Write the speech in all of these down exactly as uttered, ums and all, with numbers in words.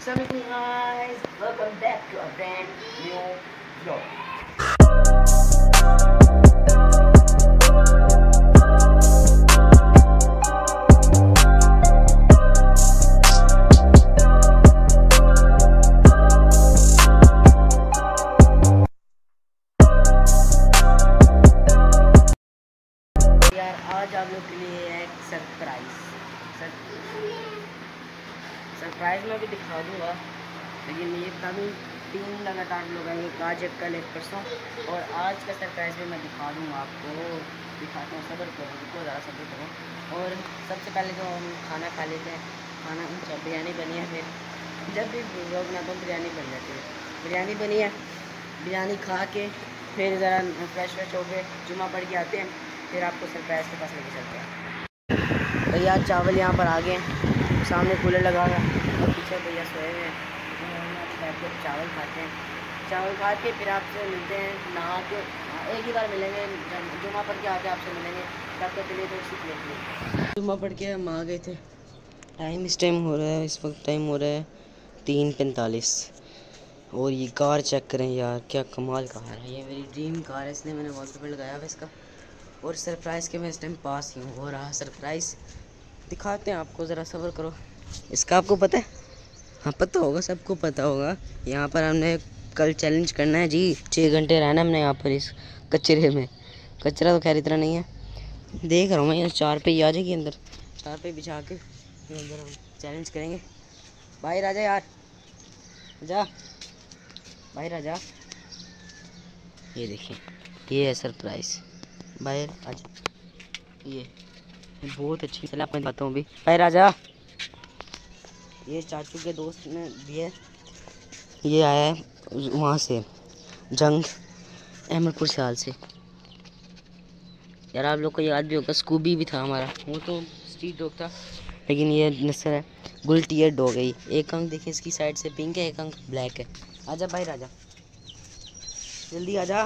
Assalamualaikum guys, welcome back to a brand new vlog. यार आज आप लोग के लिए एक सरप्राइज सरप्राइज में भी दिखा दूँगा, लेकिन ये तभी तीन लगातार लोग आएंगे, आज एक कल एक परसों, और आज का सरप्राइज भी मैं दिखा दूँगा आपको। दिखाता हूँ, सब्र करो, उनको ज़्यादा सब्र करो। और सबसे पहले तो हम खाना खा लेते हैं। खाना अच्छा बिरयानी बनी है, फिर जब भी लोग ना तो बिरयानी बन जाती है। बिरयानी बनी है, बिरयानी खा के फिर ज़रा फ्रेश फ्रेश हो के जुम्मा पढ़ के आते हैं, फिर आपको सरप्राइज के पास लेके चलते हैं। भैया चावल यहाँ पर आ गए हैं, सामने कूलर लगा हुआ है और पीछे भैया सोए हुए हैं। बैठ के चावल खाते हैं, चावल खा के फिर आपसे मिलते हैं। नहा के एक ही बार मिलेंगे, जुम्मा पढ़ के आके आपसे मिलेंगे। तब तक के लिए तो सीख लेते। जुम्मा पढ़ के हम आ गए थे। टाइम इस टाइम हो रहा है, इस वक्त टाइम हो रहा है तीन पैंतालीस। और ये कार चेक करें यार, क्या कमाल कार है। ये मेरी ड्रीम कार है, इसलिए मैंने वॉलपेपर लगाया हुआ इसका। और सरप्राइज़ के मैं इस टाइम पास ही हूँ, हो रहा सरप्राइज़ दिखाते हैं आपको, ज़रा सब्र करो। इसका आपको पता है? हाँ पता होगा, सबको पता होगा। यहाँ पर हमने कल चैलेंज करना है जी, छः घंटे रहना हमने यहाँ पर इस कचरे में। कचरा तो खैर इतना नहीं है, देख रहा हूँ मैं, यहाँ चार पे ही आ जाएगी अंदर, चार पे बिछा के फिर अंदर हम चैलेंज करेंगे। बाहर आ जा यार, जा बाहर आ जा। ये देखिए, ये है सरप्राइज़, बाहर आ जा। ये बहुत अच्छी, चला मैं बताता हूँ अभी, बाहर आ जा। ये चाचू के दोस्त ने दिए, ये आया है वहाँ से, जंग अहमदपुर साल से। यार आप लोग को याद भी होगा, स्कूबी भी था हमारा, वो तो स्ट्रीट डॉग था, लेकिन ये नस्ल है गुल टीयर डॉग है। एक अंक देखिए इसकी साइड से पिंक है, एक अंक ब्लैक है। आजा बाहर आजा, जल्दी आजा।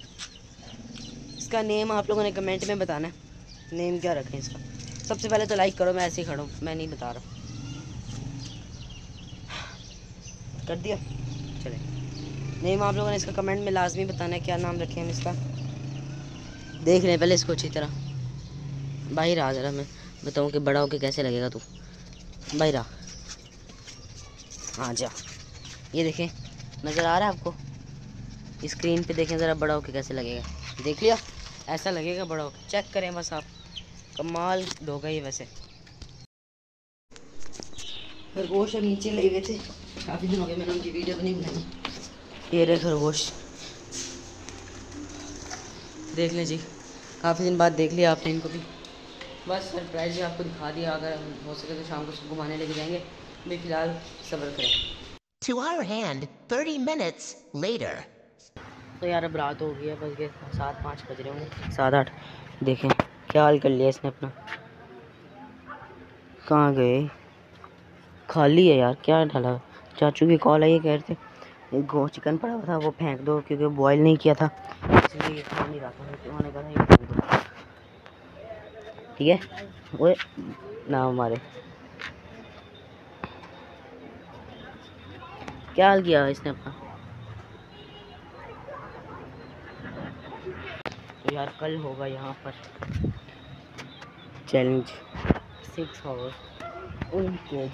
इसका नेम आप लोगों ने कमेंट में बताना है, नेम क्या रखें इसका। सबसे पहले तो लाइक करो, मैं ऐसे ही खड़ा हूँ, मैं नहीं बता रहा। कर दिया, चले। नेम आप लोगों ने इसका कमेंट में लाजमी बताना है, क्या नाम रखें हम इसका। देख रहे हैं पहले इसको अच्छी तरह। बाहर आ जरा, मैं बताऊँ कि बड़ा होके कैसे लगेगा तू। बाहर आ, हाँ जा। ये देखें, नज़र आ रहा है आपको? स्क्रीन पे देखें ज़रा, बड़ा होके कैसे लगेगा। देख लिया, ऐसा लगेगा बड़ा होके। चेक करें बस आप, कमाल होगा ये। वैसे खरगोश अब नीचे ले गए थे, काफ़ी दिन हो गए मैंने उनकी वीडियो भी नहीं बनाई। ये रहे खरगोश, देख लें जी, काफ़ी दिन बाद देख लिया आपने इनको भी। बस सरप्राइज भी आपको दिखा दिया, अगर हो सके तो शाम को घुमाने लेके जाएंगे। अभी फ़िलहाल सब्र करें। To our hand, thirty minutes later. तो यार अब रात हो गई है, बस के सात पाँच बज रहे होंगे, सात आठ। देखें क्या हाल कर लिया इसने अपना। कहाँ गए? खाली है यार, क्या डाला। चाचू की कॉल आई, कह रहे थे गो चिकन पड़ा हुआ था वो फेंक दो, क्योंकि बॉयल नहीं किया था, इसलिए खा नहीं रहा था। तो उन्होंने कहा ये फेंक दो, ठीक है। वो ना हमारे क्या हाल किया इसने अपना। तो यार कल होगा यहाँ पर चैलेंज, सिक्स आवर्स उनके।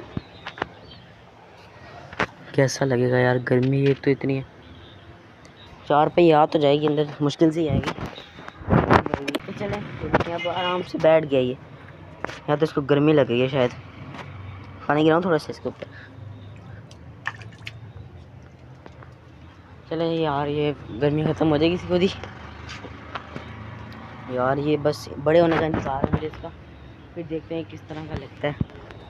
कैसा लगेगा यार, गर्मी एक तो इतनी है। चार पे आ तो जाएगी अंदर, मुश्किल से ही आएगी। तो चले, यहाँ पर आराम से बैठ गया ये। यहाँ तो इसको गर्मी लग गई है शायद। पानी गिराऊँ थोड़ा सा इसके ऊपर। चले यार, ये गर्मी ख़त्म हो जाएगी खुद ही। यार ये बस बड़े होने का इंतज़ार है मुझे इसका, फिर देखते हैं किस तरह का लगता है।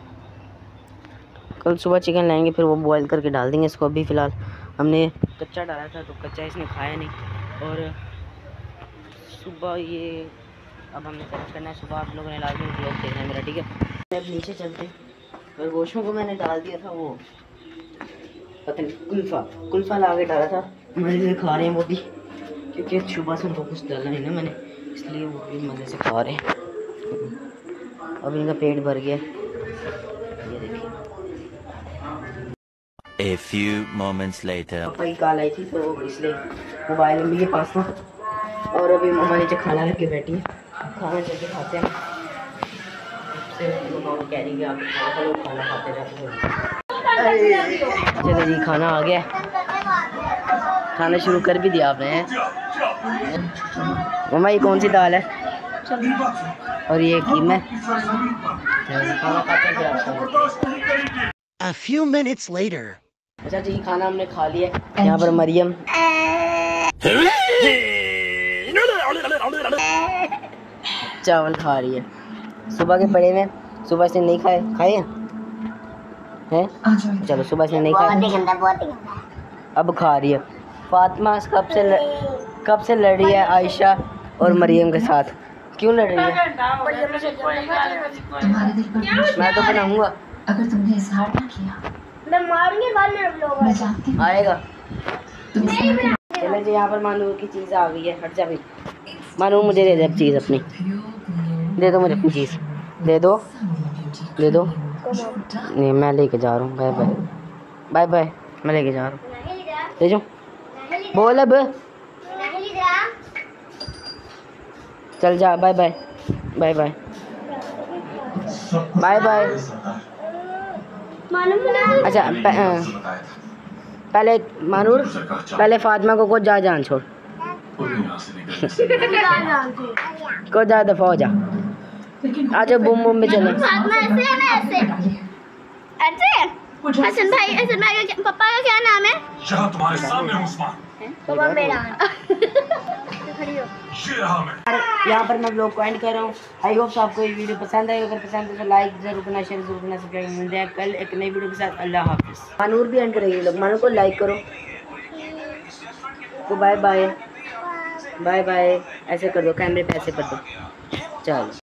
कल सुबह चिकन लाएंगे, फिर वो बॉयल करके डाल देंगे इसको। अभी फ़िलहाल हमने कच्चा डाला था, तो कच्चा इसने खाया नहीं। और सुबह ये अब हमने सर्च करना है, सुबह आप लोगों ने लाजमी ब्लॉग देखना है मेरा, ठीक है। अब नीचे चलते, खरगोशों को मैंने डाल दिया था वो पता नहीं कुल्फ़ा कुल्फ़ा ला के डाला था, मज़े से खा रहे हैं वो भी, क्योंकि सुबह से उनको कुछ डाला नहीं ना मैंने, इसलिए वो भी मज़े से खा रहे हैं। अब इनका पेट भर गया, ये देखिए। A few moments later. पापा की कॉल आई थी तो इसलिए मोबाइल मम्मी के पास था और अभी मम्मा नीचे खाना रख के बैठी है। खाना चल के खाते हैं। मम्मा कह रही है आप खाना खा लो, खाना खाते जाते। चलो जी खाना आ गया, खाना शुरू कर भी दिया आपने। मम्मा ये कौन सी दाल है और ये कीमा है? खाना खाते हैं फिर आपसे। A few minutes later. अच्छा जी खाना हमने खा लिया। यहाँ पर मरियम चावल खा रही है। सुबह के पड़े में सुबह से नहीं खाए खाए हैं हैं? चलो सुबह से नहीं खाए, अब खा रही है। फातिमा कब से ल... कब से लड़ रही है आयशा और मरियम के साथ? क्यों लड़ रही है? मैं तो बनाऊंगा। अगर तुमने इजहार ना किया मैं मारूंगी बाद में लोग मैं जानती हूँ आएगा। तुम इजहार चलो जी यहाँ पर मानूर की चीज़ आ गई है। हट जा भाई मानूर, मुझे दे दे अब चीज़ अपनी, दे दो मुझे अपनी चीज़, दे दो दे दो। नहीं मैं लेके जा रहा हूँ। बाय बाय बाय बाय, मैं लेके जा रहा हूँ। ले जाओ बोल अब, चल जा। Bye bye bye bye bye bye. अच्छा प, पहले मानूर पहले फातिमा को को जा जान छोड़ को जा दफा हो जा। आज बुम बुम में चले। हसन भाई हसन भाई का पापा का क्या नाम है? यहाँ तुम्हारे सामने उस्मान, पापा मेरा यहाँ पर मैं ब्लॉग को एंड कर रहा हूँ। आई होप आपको ये वीडियो पसंद आई। अगर पसंद है तो लाइक जरूर करना, शेयर जरूर करना, सब्सक्राइब। मिलते हैं कल एक नई वीडियो के साथ। अल्लाह हाफिज़। मानूर भी एंड करेगी लोग, मानूर को लाइक करो तो बाय बाय बाय बाय ऐसे कर दो, कैमरे पे ऐसे कर दो। चलो।